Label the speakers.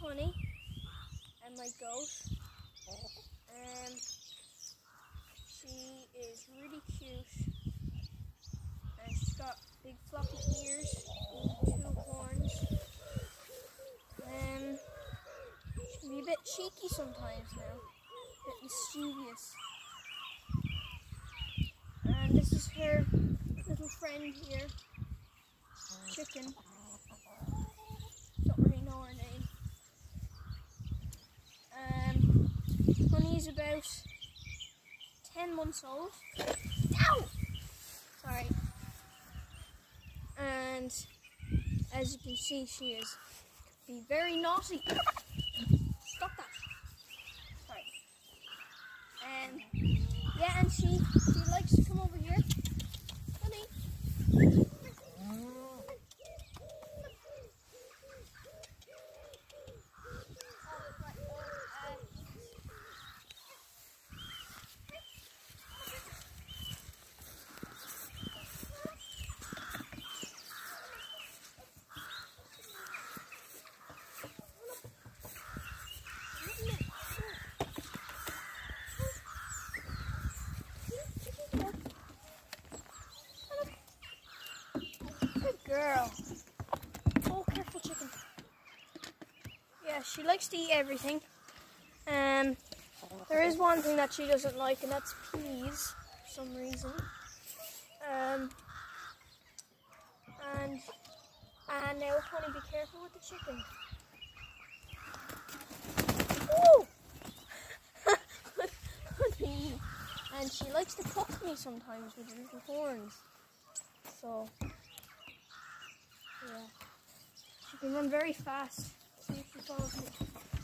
Speaker 1: Honey and my goat. She is really cute and she's got big floppy ears and 2 horns. She can be a bit cheeky sometimes now, a bit mischievous. And this is her little friend here, Chicken. Don't really know her name. Honey's about 10 months old. Ow! Sorry. And as you can see, she is very naughty. Stop that. Sorry. Yeah, and she likes to come over here. Honey. Girl. Oh, careful, Chicken. Yeah, she likes to eat everything. There is one thing that she doesn't like, and that's peas for some reason. And now, Honey, be careful with the chicken. Ooh! Honey. And she likes to pluck me sometimes with her little horns. So. Yeah, she can run very fast. See if she follows me.